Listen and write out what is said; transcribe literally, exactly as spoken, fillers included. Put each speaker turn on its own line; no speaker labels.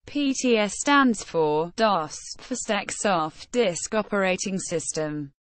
P T S stands for DOS, for Stack Soft Disk Operating System.